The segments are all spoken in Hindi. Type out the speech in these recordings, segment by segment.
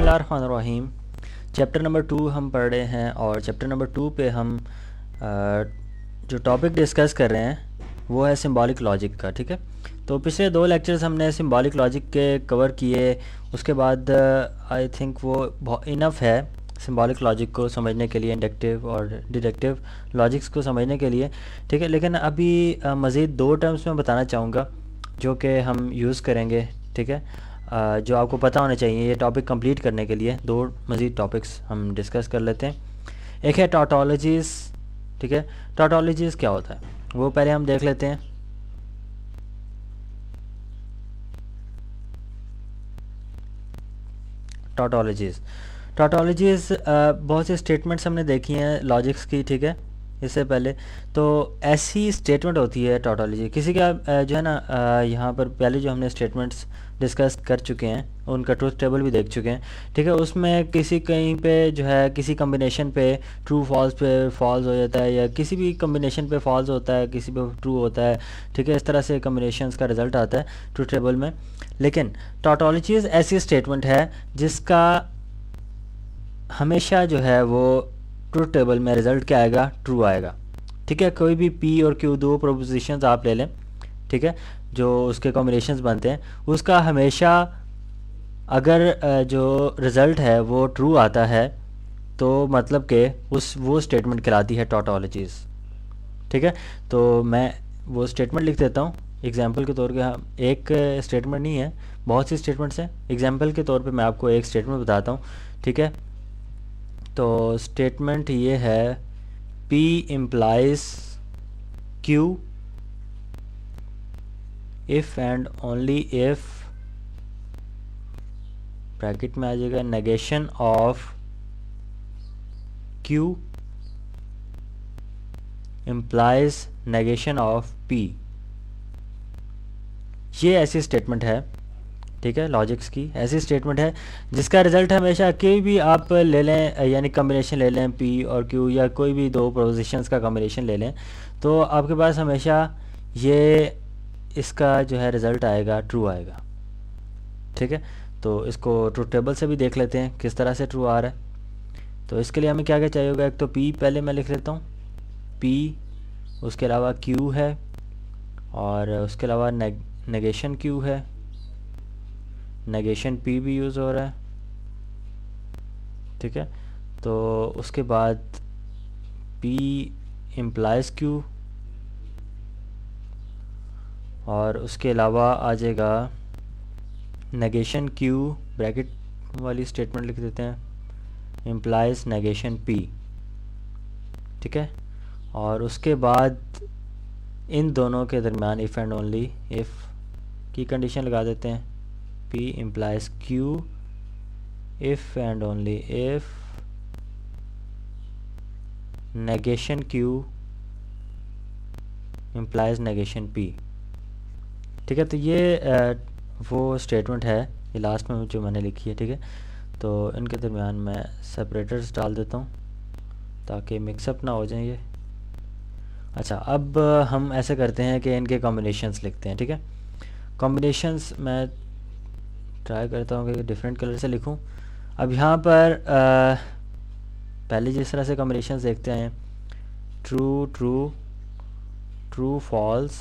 बिस्मिल्लाहिर्रहमानिर्रहीम। चैप्टर नंबर 2 हम पढ़ रहे हैं और चैप्टर नंबर 2 पे हम जो टॉपिक डिस्कस कर रहे हैं वो है सिंबॉलिक लॉजिक का। ठीक है, तो पिछले 2 लेक्चर्स हमने सिंबॉलिक लॉजिक के कवर किए। उसके बाद आई थिंक वो इनफ है सिंबॉलिक लॉजिक को समझने के लिए, इंडक्टिव और डिडक्टिव लॉजिक्स को समझने के लिए। ठीक है, लेकिन अभी मज़ीद 2 टर्म्स में बताना चाहूँगा जो कि हम यूज़ करेंगे। ठीक है, जो आपको पता होना चाहिए ये टॉपिक कंप्लीट करने के लिए। 2 मज़ीद टॉपिक्स हम डिस्कस कर लेते हैं। एक है टॉटोलॉजीज़। ठीक है, टॉटोलॉजीज़ क्या होता है वो पहले हम देख लेते हैं। टॉटोलॉजीज़ बहुत सी स्टेटमेंट्स हमने देखी हैं लॉजिक्स की। ठीक है, इससे पहले तो ऐसी स्टेटमेंट होती है टॉटोलॉजी किसी का जो है ना, यहाँ पर पहले जो हमने स्टेटमेंट्स डिस्कस कर चुके हैं उनका ट्रूथ टेबल भी देख चुके हैं। ठीक है, उसमें किसी कहीं पे जो है किसी कम्बिनेशन पे ट्रू फॉल्स पे फॉल्स हो जाता है, या किसी भी कम्बिनेशन पे फॉल्स होता है, किसी पे ट्रू होता है। ठीक है, इस तरह से कम्बिनेशंस का रिज़ल्ट आता है ट्रूथ टेबल में। लेकिन टॉटोलॉजीज़ ऐसी स्टेटमेंट है जिसका हमेशा जो है वो ट्रूथ टेबल में रिज़ल्ट क्या आएगा, ट्रू आएगा। ठीक है, कोई भी पी और क्यू 2 प्रोपोजिशंस आप ले लें, ठीक है, जो उसके कॉम्बिनेशंस बनते हैं, उसका हमेशा अगर जो रिज़ल्ट है वो ट्रू आता है तो मतलब कि वो स्टेटमेंट कहलाती है टॉटोलॉजीज़। ठीक है, तो मैं वो स्टेटमेंट लिख देता हूँ एग्जाम्पल के तौर पे। हम एक स्टेटमेंट नहीं है, बहुत सी स्टेटमेंट्स हैं। एग्जाम्पल के तौर पे मैं आपको एक स्टेटमेंट बताता हूँ। ठीक है, तो स्टेटमेंट ये है P implies Q if and only if bracket में आ जाएगा negation of Q implies negation of P। ये ऐसी स्टेटमेंट है, ठीक है, लॉजिक्स की ऐसी स्टेटमेंट है जिसका रिज़ल्ट हमेशा कोई भी आप ले लें, यानी कम्बिनेशन ले लें P और Q, या कोई भी 2 प्रोपोजिशंस का कम्बिनेशन ले लें, तो आपके पास हमेशा ये इसका जो है रिज़ल्ट आएगा, ट्रू आएगा। ठीक है, तो इसको ट्रूथ टेबल से भी देख लेते हैं किस तरह से ट्रू आ रहा है। तो इसके लिए हमें क्या क्या चाहिए होगा, एक तो P पहले मैं लिख लेता हूँ, P, उसके अलावा Q है, और उसके अलावा नेगेशन Q है, नेगेशन P भी यूज़ हो रहा है। ठीक है, तो उसके बाद P implies Q, और उसके अलावा आ जाएगा नेगेशन Q, ब्रैकेट वाली स्टेटमेंट लिख देते हैं, implies नेगेशन P। ठीक है, और उसके बाद इन दोनों के दरमियान इफ़ एंड ओनली इफ़ की कंडीशन लगा देते हैं। P implies Q if and only if negation Q implies negation P। ठीक है, तो ये वो स्टेटमेंट है, ये लास्ट में जो मैंने लिखी है। ठीक है, तो इनके दरमियान मैं सेपरेटर्स डाल देता हूँ ताकि मिक्सअप ना हो जाए ये। अच्छा, अब हम ऐसे करते हैं कि इनके कॉम्बिनेशंस लिखते हैं। ठीक है, कॉम्बिनेशंस मैं ट्राई करता हूँ कि डिफरेंट कलर से लिखूँ। अब यहाँ पर पहले जिस तरह से कॉम्बिनेशंस देखते हैं, true true, true false,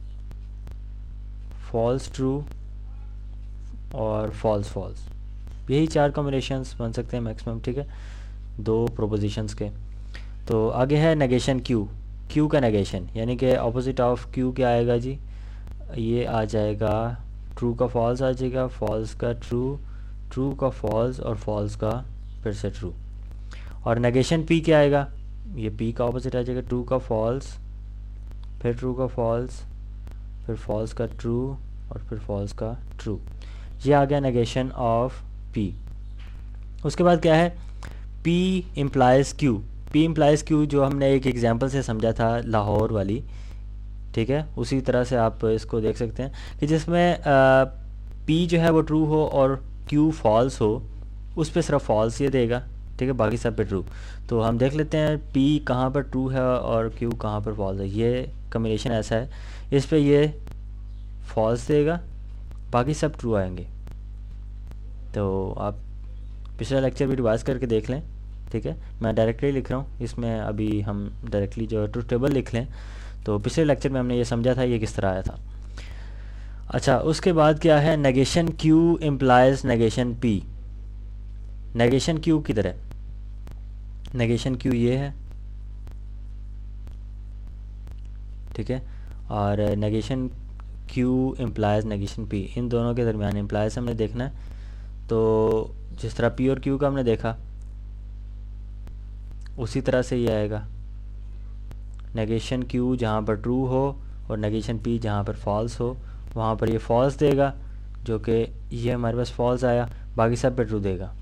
false true और फॉल्स फॉल्स, यही 4 कॉम्बिनेशंस बन सकते हैं मैक्सिमम। ठीक है, 2 प्रोपोजिशंस के। तो आगे है नेगेशन Q, Q का नेगेशन, यानी कि ऑपोजिट ऑफ Q क्या आएगा जी, ये आ जाएगा ट्रू का फॉल्स आ जाएगा, फॉल्स का ट्रू, ट्रू का फॉल्स और फॉल्स का फिर से ट्रू। और नेगेशन P क्या आएगा, ये P का ऑपोजिट आ जाएगा, ट्रू का फॉल्स, फिर ट्रू का फॉल्स, फिर फॉल्स का ट्रू और फिर फॉल्स का ट्रू। ये आ गया नेगेशन ऑफ P। उसके बाद क्या है, P implies Q। P implies Q जो हमने एक एग्जांपल से समझा था, लाहौर वाली। ठीक है, उसी तरह से आप इसको देख सकते हैं कि जिसमें P जो है वो ट्रू हो और Q फॉल्स हो, उस पर सिर्फ फॉल्स ये देगा। ठीक है, बाकी सब पे ट्रू। तो हम देख लेते हैं P कहाँ पर ट्रू है और Q कहाँ पर फॉल्स है। ये कम्बिनेशन ऐसा है, इस पे ये फॉल्स देगा, बाकी सब ट्रू आएंगे। तो आप पिछला लेक्चर भी रिवाइज करके देख लें, ठीक है। मैं डायरेक्टली लिख रहा हूँ इसमें, अभी हम डायरेक्टली जो ट्रुथ टेबल लिख लें। तो पिछले लेक्चर में हमने ये समझा था ये किस तरह आया था। अच्छा, उसके बाद क्या है, negation Q implies negation P. Negation Q किधर है, नेगेशन क्यू ये है, ठीक है। और negation Q implies negation P, इन दोनों के दरमियान इम्प्लाइज हमने देखना है। तो जिस तरह पी और क्यू का हमने देखा उसी तरह से ये आएगा। नेगेशन क्यू जहाँ पर ट्रू हो और नेगेशन पी जहाँ पर फॉल्स हो, वहाँ पर ये फॉल्स देगा, जो कि ये हमारे पास फॉल्स आया, बाकी सब पे ट्रू देगा।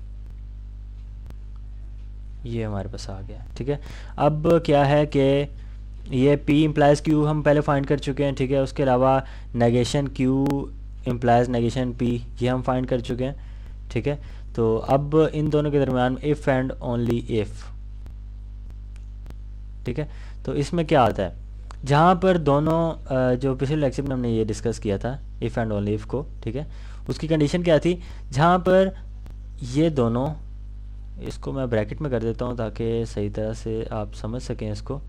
ये हमारे पास आ गया, ठीक है। अब क्या है कि ये P इम्प्लाइज Q हम पहले फाइंड कर चुके हैं, ठीक है। उसके अलावा negation Q implies negation P ये हम फाइंड कर चुके हैं, ठीक है। तो अब इन दोनों के दरमियान इफ़ एंड ओनली इफ़, ठीक है। तो इसमें क्या आता है, जहाँ पर दोनों जो पिछले लेक्चर में हमने ये डिस्कस किया था इफ़ एंड ओनली इफ़ को, ठीक है, उसकी कंडीशन क्या थी, जहाँ पर ये दोनों, इसको मैं ब्रैकेट में कर देता हूँ ताकि सही तरह से आप समझ सकें इसको।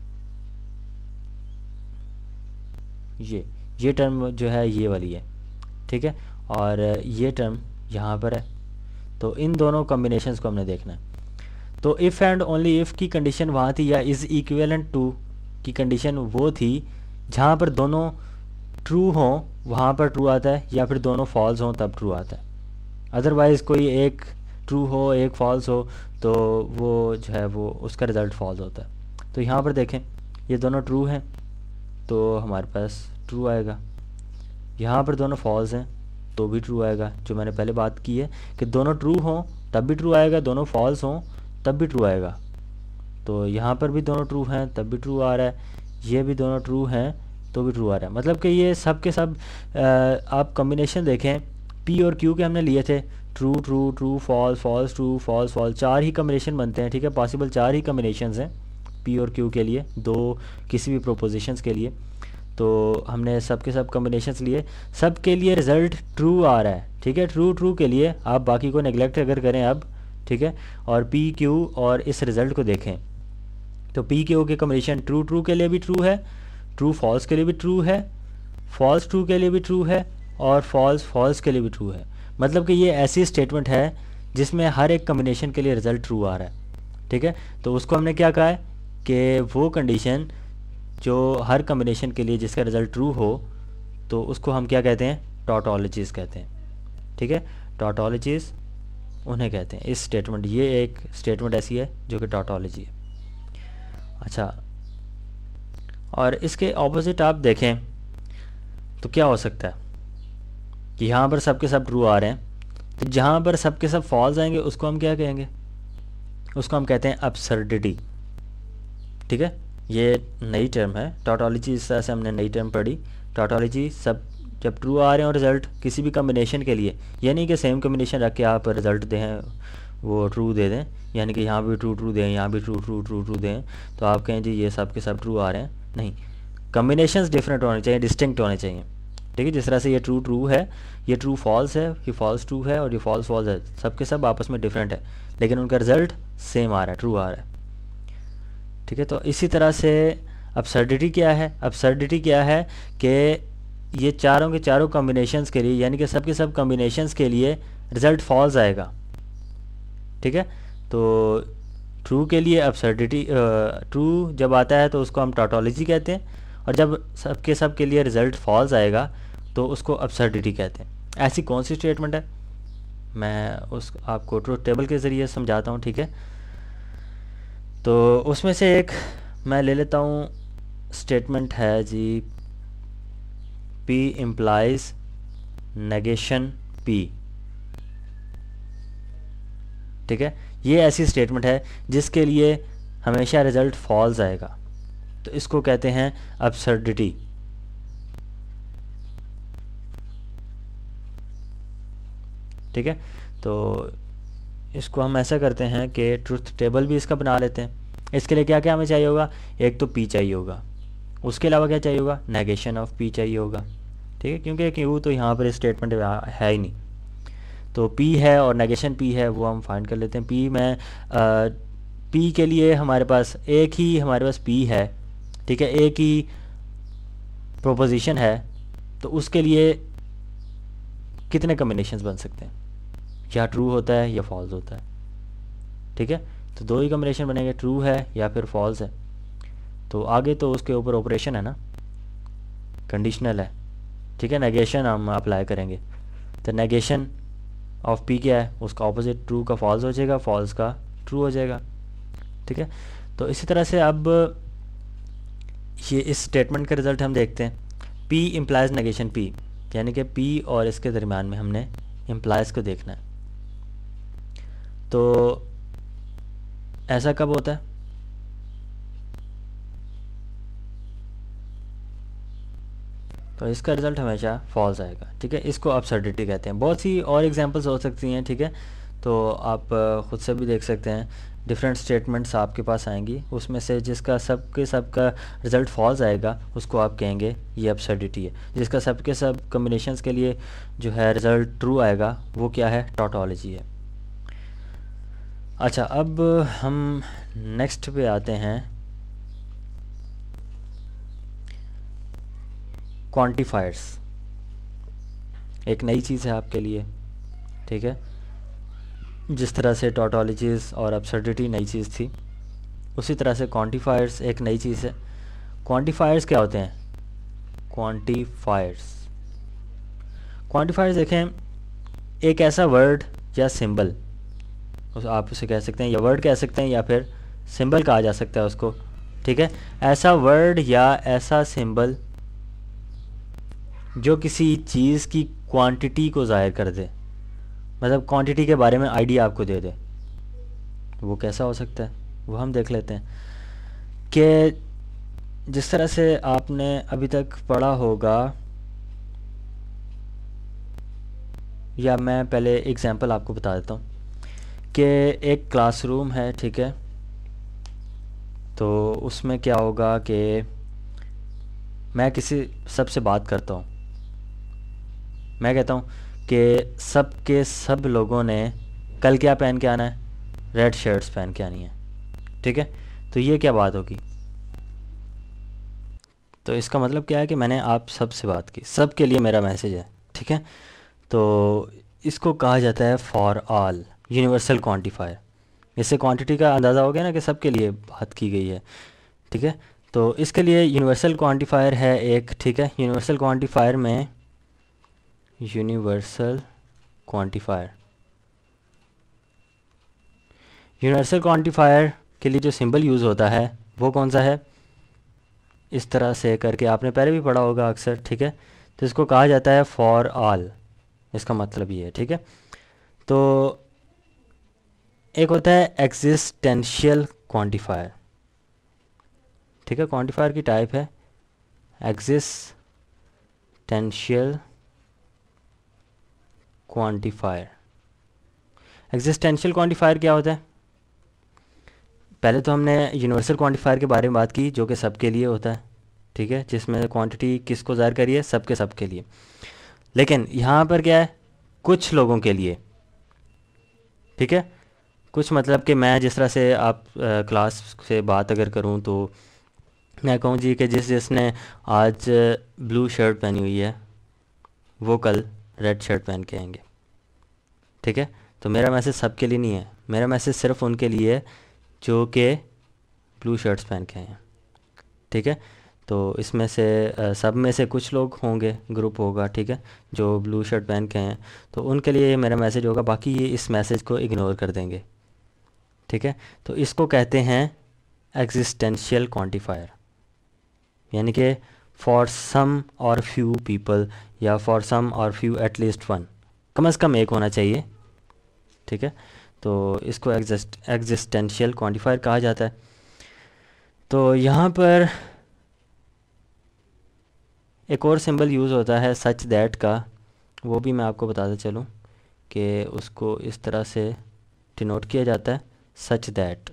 ये टर्म जो है ये वाली है, ठीक है, और ये टर्म यहाँ पर है। तो इन दोनों कॉम्बिनेशंस को हमने देखना है। तो इफ़ एंड ओनली इफ़ की कंडीशन वहाँ थी, या इज़ इक्विवेलेंट टू की कंडीशन वो थी जहाँ पर दोनों ट्रू हों वहाँ पर ट्रू आता है, या फिर दोनों फॉल्स हों तब ट्रू आता है। अदरवाइज़ कोई एक ट्रू हो एक फॉल्स हो तो वो जो है वो उसका रिज़ल्ट फॉल्स होता है। तो यहाँ पर देखें ये दोनों ट्रू हैं तो हमारे पास ट्रू आएगा, यहाँ पर दोनों फॉल्स हैं तो भी ट्रू आएगा। जो मैंने पहले बात की है कि दोनों ट्रू हों तब भी ट्रू आएगा, दोनों फॉल्स हों तब भी ट्रू आएगा। तो यहाँ पर भी दोनों ट्रू हैं तब भी ट्रू आ रहा है, ये भी दोनों ट्रू हैं तो भी ट्रू आ रहा है। मतलब कि ये सब के सब आप कॉम्बिनेशन देखें, पी और क्यू के हमने लिए थे, true true true false false true false false, 4 ही कॉम्बिनेशन बनते हैं, ठीक है। पॉसिबल 4 ही कॉम्बिनेशंस हैं पी और क्यू के लिए, दो किसी भी प्रोपोजिशंस के लिए। तो हमने सब के सब कॉम्बिनेशंस लिए, सब के लिए रिज़ल्ट ट्रू आ रहा है, ठीक है। ट्रू ट्रू के लिए आप बाकी को नेगलेक्ट अगर करें अब, ठीक है, और पी क्यू और इस रिज़ल्ट को देखें तो पी क्यू के कॉम्बिनेशन ट्रू ट्रू के लिए भी ट्रू है, ट्रू फॉल्स के लिए भी ट्रू है, फॉल्स ट्रू के लिए भी ट्रू है, और फॉल्स फॉल्स के लिए भी ट्रू है। मतलब कि ये ऐसी स्टेटमेंट है जिसमें हर एक कॉम्बिनेशन के लिए रिज़ल्ट ट्रू आ रहा है, ठीक है। तो उसको हमने क्या कहा है कि वो कंडीशन जो हर कॉम्बिनेशन के लिए जिसका रिज़ल्ट ट्रू हो तो उसको हम क्या कहते हैं, टॉटोलॉजीज़ कहते हैं, ठीक है। टॉटोलॉजीज़ उन्हें कहते हैं। इस स्टेटमेंट, ये एक स्टेटमेंट ऐसी है जो कि टॉटोलॉजी है। अच्छा, और इसके ऑपोजिट आप देखें तो क्या हो सकता है कि यहाँ पर सब के सब ट्रू आ रहे हैं, तो जहाँ पर सब के सब फॉल्स आएंगे उसको हम क्या कहेंगे, उसको हम कहते हैं अब्सर्डिटी, ठीक है। ये नई टर्म है टॉटोलॉजी, इस तरह से हमने नई टर्म पढ़ी। टॉटोलॉजी सब जब ट्रू आ रहे हैं और रिज़ल्ट किसी भी कॉम्बिनेशन के लिए, यानी कि सेम कॉम्बिनेशन रख के आप रिज़ल्ट दें वो ट्रू दे दें, यानी कि यहाँ भी ट्रू ट्रू दें यहाँ भी ट्रू ट्रू ट्रू ट्रू दें, तो आप कहें जी ये सब के सब ट्रू आ रहे हैं। नहीं, कॉम्बिनेशंस डिफरेंट होने चाहिए, डिस्टिंक्ट होने चाहिए, ठीक है। जिस तरह से ये ट्रू ट्रू है, ये ट्रू फॉल्स है, ये फॉल्स ट्रू है और ये फॉल्स फॉल्स है, सब के सब आपस में डिफरेंट है लेकिन उनका रिज़ल्ट सेम आ रहा है, ट्रू आ रहा है, ठीक है। तो इसी तरह से अब्सर्डिटी क्या है, अब्सर्डिटी क्या है कि ये चारों के चारों कॉम्बिनेशंस के लिए, यानी कि सब के सब कॉम्बिनेशंस के लिए रिज़ल्ट फॉल्स आएगा, ठीक है। तो ट्रू के लिए अब्सर्डिटी, ट्रू जब आता है तो उसको हम टॉटोलॉजी कहते हैं, और जब सब के सब के लिए रिज़ल्ट फॉल्स आएगा तो उसको अब्सर्डिटी कहते हैं। ऐसी कौन सी स्टेटमेंट है, मैं उस आपको ट्रुथ टेबल के ज़रिए समझाता हूँ, ठीक है। तो उसमें से एक मैं ले लेता हूँ, स्टेटमेंट है जी P इम्प्लाइज नेगेशन P, ठीक है। ये ऐसी स्टेटमेंट है जिसके लिए हमेशा रिज़ल्ट फॉल्स आएगा, तो इसको कहते हैं अब्सर्डिटी, ठीक है। तो इसको हम ऐसा करते हैं कि ट्रुथ टेबल भी इसका बना लेते हैं। इसके लिए क्या क्या हमें चाहिए होगा, एक तो P चाहिए होगा, उसके अलावा क्या चाहिए होगा, नेगेशन ऑफ P चाहिए होगा, ठीक है, क्योंकि क्यू तो यहाँ पर स्टेटमेंट है ही नहीं। तो P है और नेगेशन P है, वो हम फाइंड कर लेते हैं। P के लिए हमारे पास एक ही हमारे पास P है, ठीक है, एक ही प्रोपोजिशन है, तो उसके लिए कितने कम्बिनेशंस बन सकते हैं, या ट्रू होता है या फॉल्स होता है, ठीक है। तो दो ही कम्बिनेशन बनेंगे, ट्रू है या फिर फॉल्स है। तो आगे तो उसके ऊपर ऑपरेशन है ना, कंडीशनल है, ठीक है, नेगेशन हम अप्लाई करेंगे। तो नेगेशन ऑफ P क्या है, उसका ऑपोजिट ट्रू का फॉल्स हो जाएगा, फॉल्स का ट्रू हो जाएगा, ठीक है। तो इसी तरह से अब ये इस स्टेटमेंट का रिज़ल्ट हम देखते हैं। P इम्प्लाइज नेगेशन P, यानी कि P और इसके दरमियान में हमने इम्प्लाइज को देखना है। तो ऐसा कब होता है, तो इसका रिज़ल्ट हमेशा फॉल्स आएगा, ठीक है। इसको अब्सर्डिटी कहते हैं। बहुत सी और एग्जांपल्स हो सकती हैं, ठीक है, तो आप ख़ुद से भी देख सकते हैं। डिफरेंट स्टेटमेंट्स आपके पास आएंगी, उसमें से जिसका सबका रिज़ल्ट फॉल्स आएगा उसको आप कहेंगे ये अब्सर्डिटी है। जिसका सबके सब कम्बिनेशंस के लिए जो है रिज़ल्ट ट्रू आएगा वो क्या है, टॉटोलॉजी है। अच्छा, अब हम नेक्स्ट पे आते हैं, क्वांटिफायर्स। एक नई चीज़ है आपके लिए, ठीक है। जिस तरह से टॉटोलॉजीज़ और अब्सर्डिटी नई चीज़ थी, उसी तरह से क्वांटिफायर्स एक नई चीज़ है। क्वांटिफायर्स क्या होते हैं, क्वांटिफायर्स देखें, एक ऐसा वर्ड या सिंबल, आप उसे कह सकते हैं, या वर्ड कह सकते हैं, या फिर सिंबल कहा जा सकता है उसको, ठीक है। ऐसा वर्ड या ऐसा सिंबल जो किसी चीज़ की क्वांटिटी को ज़ाहिर कर दे, मतलब क्वांटिटी के बारे में आइडिया आपको दे दे, वो कैसा हो सकता है, वो हम देख लेते हैं। कि जिस तरह से आपने अभी तक पढ़ा होगा, या मैं पहले एग्जांपल आपको बता देता हूँ कि एक क्लासरूम है, ठीक है। तो उसमें क्या होगा कि मैं किसी सबसे बात करता हूँ, मैं कहता हूँ कि सब के सब लोगों ने कल क्या पहन के आना है, रेड शर्ट्स पहन के आनी है, ठीक है। तो ये क्या बात होगी, तो इसका मतलब क्या है कि मैंने आप सब से बात की, सब के लिए मेरा मैसेज है, ठीक है। तो इसको कहा जाता है फॉर ऑल, यूनिवर्सल क्वांटिफायर। इससे क्वांटिटी का अंदाज़ा हो गया ना कि सब के लिए बात की गई है, ठीक है। तो इसके लिए यूनिवर्सल क्वांटिफायर है एक, ठीक है। यूनिवर्सल क्वांटिफायर में यूनिवर्सल क्वांटिफायर के लिए जो सिंबल यूज़ होता है वो कौन सा है, इस तरह से करके आपने पहले भी पढ़ा होगा अक्सर, ठीक है। तो इसको कहा जाता है फॉर ऑल, इसका मतलब ये है, ठीक है। तो एक होता है एग्जिस्टेंशियल क्वांटिफायर, ठीक है। क्वांटिफायर की टाइप है एग्जिस्टेंशियल क्वांटिफायर। एग्जिस्टेंशियल क्वांटिफायर क्या होता है, पहले तो हमने यूनिवर्सल क्वांटिफायर के बारे में बात की जो कि सबके लिए होता है, ठीक है, जिसमें क्वांटिटी किसको ज़ाहिर करिए, सबके लिए। लेकिन यहाँ पर क्या है, कुछ लोगों के लिए, ठीक है। कुछ मतलब कि मैं जिस तरह से आप क्लास से बात अगर करूँ तो मैं कहूँ जी कि जिसने आज ब्लू शर्ट पहनी हुई है वो कल रेड शर्ट पहन के आएंगे, ठीक है। तो मेरा मैसेज सबके लिए नहीं है, मेरा मैसेज सिर्फ उनके लिए है जो कि ब्लू शर्ट्स पहन के आए हैं, ठीक है। तो इसमें से सब में से कुछ लोग होंगे, ग्रुप होगा, ठीक है, जो ब्लू शर्ट पहन के हैं, तो उनके लिए मेरा मैसेज होगा, बाकी ये इस मैसेज को इग्नोर कर देंगे, ठीक है। तो इसको कहते हैं एग्जिस्टेंशियल क्वांटिफायर, यानी कि फॉर सम और फ्यू पीपल, या फॉर सम और फ्यू एटलीस्ट वन, कम से कम एक होना चाहिए, ठीक है। तो इसको एग्जिस्टेंशियल क्वांटिफायर कहा जाता है। तो यहाँ पर एक और सिंबल यूज़ होता है सच दैट का, वो भी मैं आपको बताता चलूँ कि उसको इस तरह से डिनोट किया जाता है, सच दैट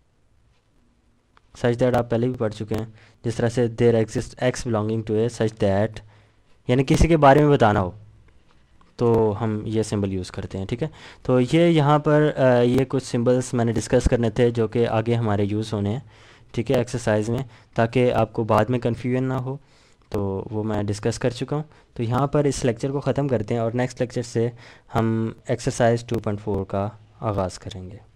आप पहले भी पढ़ चुके हैं। जिस तरह से there exist x belonging to a such that, यानी किसी के बारे में बताना हो, तो हम ये सिंबल यूज़ करते हैं, ठीक है। तो ये यहाँ पर ये कुछ सिंबल्स मैंने डिस्कस करने थे जो कि आगे हमारे यूज़ होने हैं, ठीक है, एक्सरसाइज में, ताकि आपको बाद में कन्फ्यूजन ना हो। तो वो मैं डिस्कस कर चुका हूँ। तो यहाँ पर इस लेक्चर को ख़त्म करते हैं और नेक्स्ट लेक्चर से हम एक्सरसाइज 2.4 का आगाज़ करेंगे।